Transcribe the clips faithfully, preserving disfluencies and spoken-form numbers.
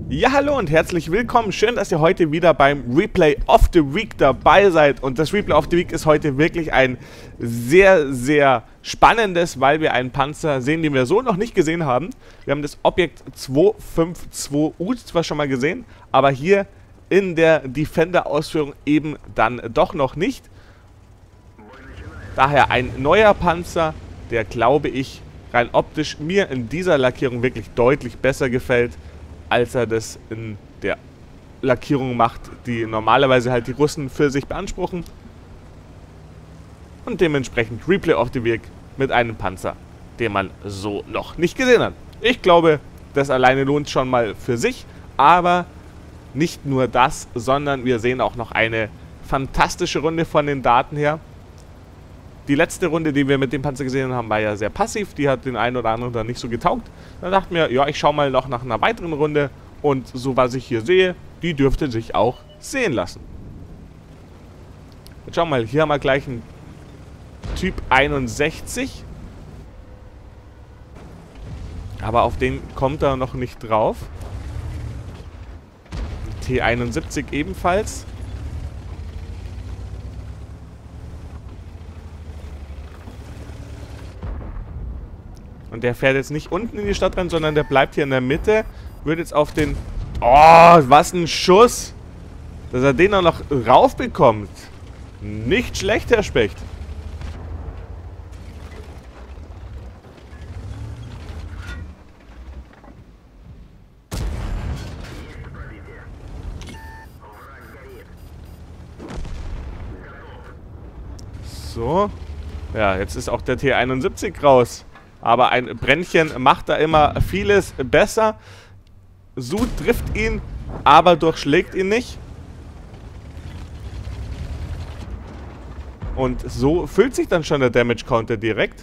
Ja, hallo und herzlich willkommen. Schön, dass ihr heute wieder beim Replay of the Week dabei seid. Und das Replay of the Week ist heute wirklich ein sehr, sehr spannendes, weil wir einen Panzer sehen, den wir so noch nicht gesehen haben. Wir haben das Objekt zwei fünf zwei U zwar schon mal gesehen, aber hier in der Defender-Ausführung eben dann doch noch nicht. Daher ein neuer Panzer, der, glaube ich, rein optisch mir in dieser Lackierung wirklich deutlich besser gefällt, als er das in der Lackierung macht, die normalerweise halt die Russen für sich beanspruchen. Und dementsprechend Replay of the Week mit einem Panzer, den man so noch nicht gesehen hat. Ich glaube, das alleine lohnt schon mal für sich, aber nicht nur das, sondern wir sehen auch noch eine fantastische Runde von den Daten her. Die letzte Runde, die wir mit dem Panzer gesehen haben, war ja sehr passiv. Die hat den einen oder anderen dann nicht so getaugt. Dann dachten wir, ja, ich schaue mal noch nach einer weiteren Runde. Und so, was ich hier sehe, die dürfte sich auch sehen lassen. Jetzt schauen wir mal, hier haben wir gleich einen Typ einundsechzig. Aber auf den kommt er noch nicht drauf. T einundsiebzig ebenfalls. Und der fährt jetzt nicht unten in die Stadt rein, sondern der bleibt hier in der Mitte. Wird jetzt auf den... Oh, was ein Schuss! Dass er den auch noch raufbekommt. Nicht schlecht, Herr Specht. So. Ja, jetzt ist auch der T einundsiebzig raus. Aber ein Brännchen macht da immer vieles besser. Sud trifft ihn, aber durchschlägt ihn nicht. Und so füllt sich dann schon der Damage Counter direkt.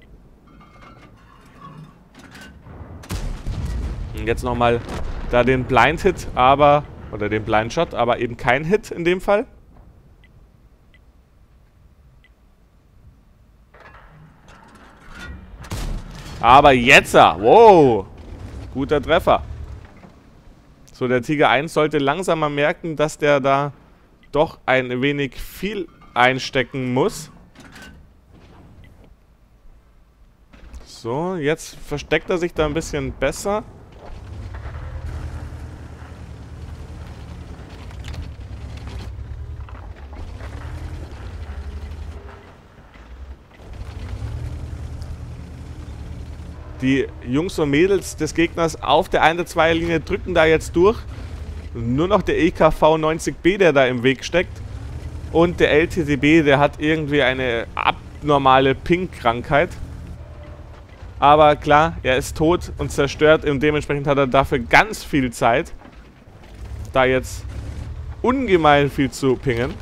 Und jetzt nochmal da den Blind Hit, aber, oder den Blind Shot, aber eben kein Hit in dem Fall. Aber jetzt, wow, guter Treffer. So, der Tiger eins sollte langsam mal merken, dass der da doch ein wenig viel einstecken muss. So, jetzt versteckt er sich da ein bisschen besser. Die Jungs und Mädels des Gegners auf der ein zwei Linie drücken da jetzt durch. Nur noch der E K V neunzig B, der da im Weg steckt. Und der L T T B, der hat irgendwie eine abnormale Ping-Krankheit. Aber klar, er ist tot und zerstört und dementsprechend hat er dafür ganz viel Zeit, da jetzt ungemein viel zu pingen.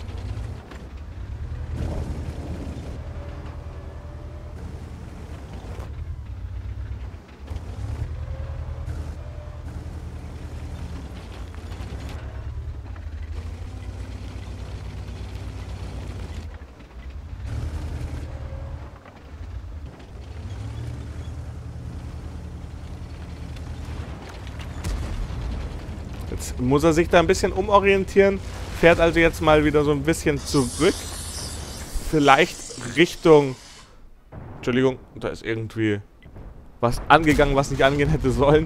Jetzt muss er sich da ein bisschen umorientieren. Fährt also jetzt mal wieder so ein bisschen zurück. Vielleicht Richtung... Entschuldigung, da ist irgendwie was angegangen, was nicht angehen hätte sollen.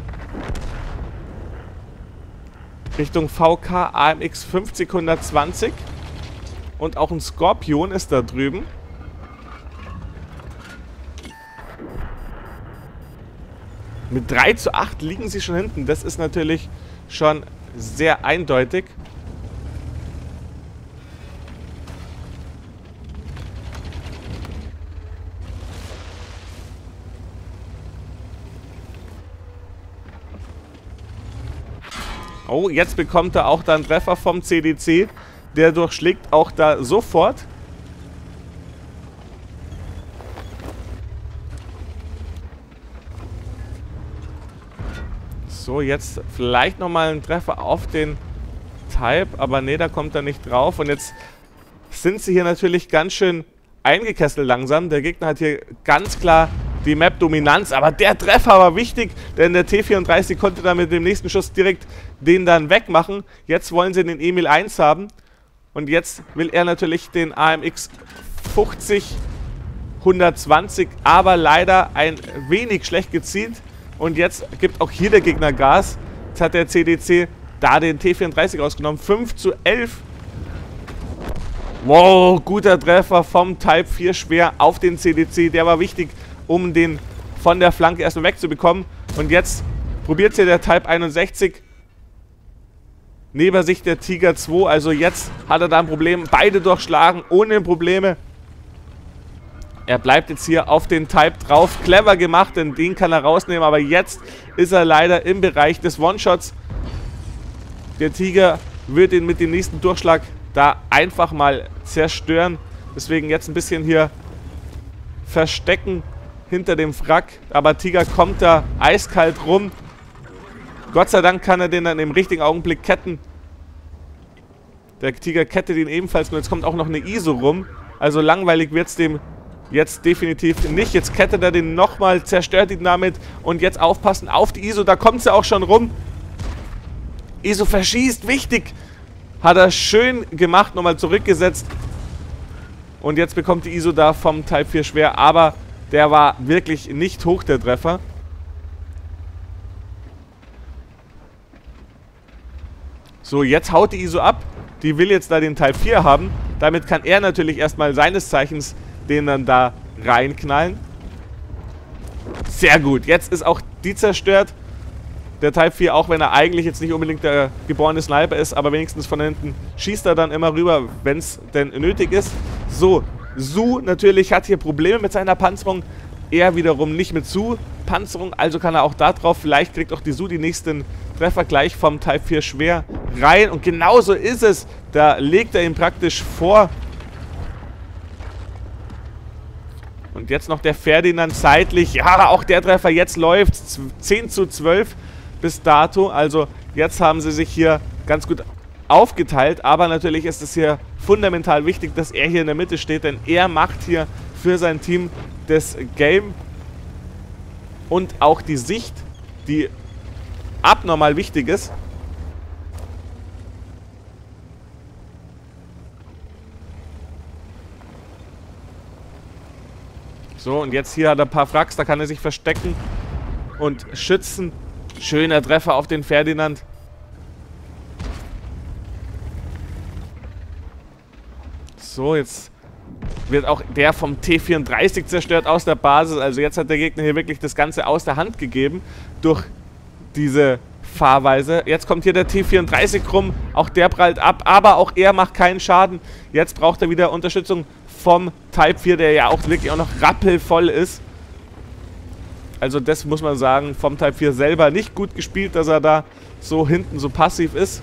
Richtung V K A M X fünfzig hundertzwanzig. Und auch ein Skorpion ist da drüben. Mit drei zu acht liegen sie schon hinten. Das ist natürlich schon sehr eindeutig. Oh, jetzt bekommt er auch dann Treffer vom C D C. Der durchschlägt auch da sofort. So, jetzt vielleicht nochmal ein Treffer auf den Type, aber nee, da kommt er nicht drauf. Und jetzt sind sie hier natürlich ganz schön eingekesselt langsam. Der Gegner hat hier ganz klar die Map-Dominanz. Aber der Treffer war wichtig, denn der T vierunddreißig konnte dann mit dem nächsten Schuss direkt den dann wegmachen. Jetzt wollen sie den Emil eins haben. Und jetzt will er natürlich den A M X fünfzig hundertzwanzig, aber leider ein wenig schlecht gezielt. Und jetzt gibt auch hier der Gegner Gas. Jetzt hat der C D C da den T vierunddreißig rausgenommen. fünf zu elf. Wow, guter Treffer vom Type vier Schwer auf den C D C. Der war wichtig, um den von der Flanke erstmal wegzubekommen. Und jetzt probiert hier der Type einundsechzig. Neben sich der Tiger zwei. Also jetzt hat er da ein Problem. Beide durchschlagen ohne Probleme. Er bleibt jetzt hier auf den Type drauf. Clever gemacht, denn den kann er rausnehmen. Aber jetzt ist er leider im Bereich des One-Shots. Der Tiger wird ihn mit dem nächsten Durchschlag da einfach mal zerstören. Deswegen jetzt ein bisschen hier verstecken hinter dem Wrack. Aber Tiger kommt da eiskalt rum. Gott sei Dank kann er den dann im richtigen Augenblick ketten. Der Tiger kettet ihn ebenfalls. Und jetzt kommt auch noch eine I S O rum. Also langweilig wird es dem jetzt definitiv nicht. Jetzt kettet er den nochmal, zerstört ihn damit. Und jetzt aufpassen auf die I S O. Da kommt sie auch schon rum. I S O verschießt. Wichtig. Hat er schön gemacht. Nochmal zurückgesetzt. Und jetzt bekommt die I S O da vom Type vier Schwer. Aber der war wirklich nicht hoch, der Treffer. So, jetzt haut die I S O ab. Die will jetzt da den Type vier haben. Damit kann er natürlich erstmal seines Zeichens den dann da reinknallen. Sehr gut. Jetzt ist auch die zerstört. Der Type vier, auch wenn er eigentlich jetzt nicht unbedingt der geborene Sniper ist, aber wenigstens von hinten schießt er dann immer rüber, wenn es denn nötig ist. So, Su natürlich hat hier Probleme mit seiner Panzerung. Er wiederum nicht mit Su-Panzerung, also kann er auch da drauf. Vielleicht kriegt auch die Su die nächsten Treffer gleich vom Type vier Schwer rein. Und genauso ist es. Da legt er ihn praktisch vor. Und jetzt noch der Ferdinand zeitlich. Ja, auch der Treffer. Jetzt läuft zehn zu zwölf bis dato. Also jetzt haben sie sich hier ganz gut aufgeteilt. Aber natürlich ist es hier fundamental wichtig, dass er hier in der Mitte steht. Denn er macht hier für sein Team das Game. Und auch die Sicht, die abnormal wichtig ist. So, und jetzt hier hat er ein paar Fracks, da kann er sich verstecken und schützen. Schöner Treffer auf den Ferdinand. So, jetzt wird auch der vom T vierunddreißig zerstört aus der Basis. Also jetzt hat der Gegner hier wirklich das Ganze aus der Hand gegeben durch diese Fahrweise. Jetzt kommt hier der T vierunddreißig rum. Auch der prallt ab, aber auch er macht keinen Schaden. Jetzt braucht er wieder Unterstützung vom Type vier, der ja auch wirklich auch noch rappelvoll ist. Also das muss man sagen, vom Type vier selber nicht gut gespielt, dass er da so hinten so passiv ist.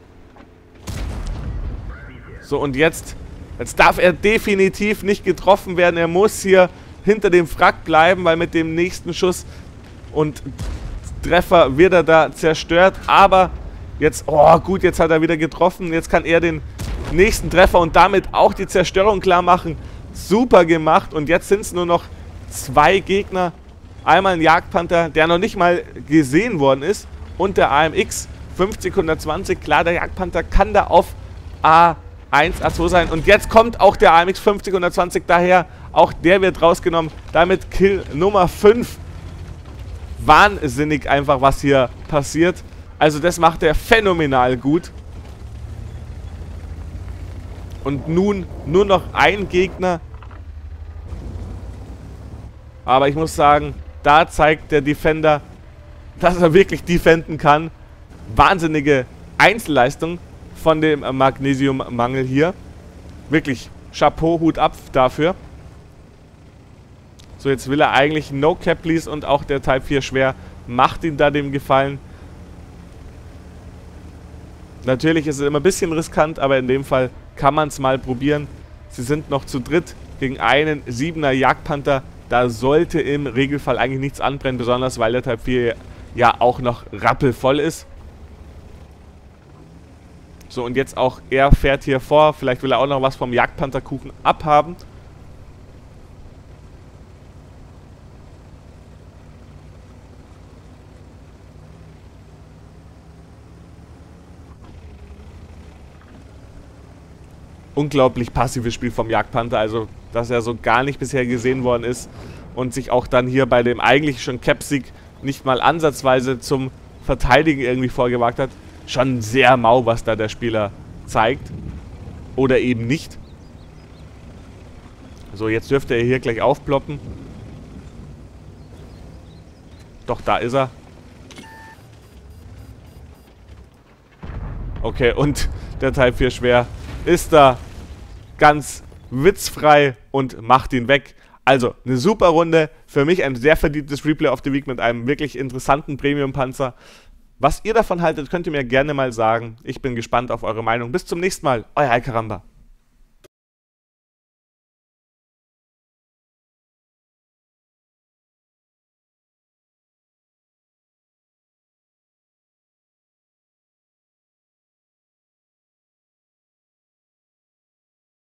So, und jetzt, jetzt darf er definitiv nicht getroffen werden. Er muss hier hinter dem Wrack bleiben, weil mit dem nächsten Schuss und Treffer wird er da zerstört. Aber jetzt, oh gut, jetzt hat er wieder getroffen. Jetzt kann er den nächsten Treffer und damit auch die Zerstörung klar machen. Super gemacht. Und jetzt sind es nur noch zwei Gegner. Einmal ein Jagdpanther, der noch nicht mal gesehen worden ist. Und der A M X fünfzig hundertzwanzig. Klar, der Jagdpanther kann da auf A eins, A zwei sein. Und jetzt kommt auch der A M X fünfzig hundertzwanzig daher. Auch der wird rausgenommen. Damit Kill Nummer fünf. Wahnsinnig einfach, was hier passiert. Also das macht er phänomenal gut. Und nun nur noch ein Gegner. Aber ich muss sagen, da zeigt der Defender, dass er wirklich defenden kann. Wahnsinnige Einzelleistung von dem Magnesiummangel hier. Wirklich Chapeau, Hut ab dafür. So, jetzt will er eigentlich No Cap Please und auch der Type vier Schwer macht ihn da dem Gefallen. Natürlich ist es immer ein bisschen riskant, aber in dem Fall kann man es mal probieren. Sie sind noch zu dritt gegen einen siebener Jagdpanther. Da sollte im Regelfall eigentlich nichts anbrennen, besonders weil der Type vier ja auch noch rappelvoll ist. So, und jetzt auch er fährt hier vor. Vielleicht will er auch noch was vom Jagdpantherkuchen abhaben. unglaublich passives Spiel vom Jagdpanther, also dass er so gar nicht bisher gesehen worden ist und sich auch dann hier bei dem eigentlich schon Cap-Sieg nicht mal ansatzweise zum Verteidigen irgendwie vorgewagt hat. Schon sehr mau, was da der Spieler zeigt. Oder eben nicht. So, jetzt dürfte er hier gleich aufploppen. Doch, da ist er. Okay, und der Type vier Schwer ist da ganz witzfrei und macht ihn weg. Also, eine super Runde. Für mich ein sehr verdientes Replay of the Week mit einem wirklich interessanten Premium-Panzer. Was ihr davon haltet, könnt ihr mir gerne mal sagen. Ich bin gespannt auf eure Meinung. Bis zum nächsten Mal. Euer Alcaramba.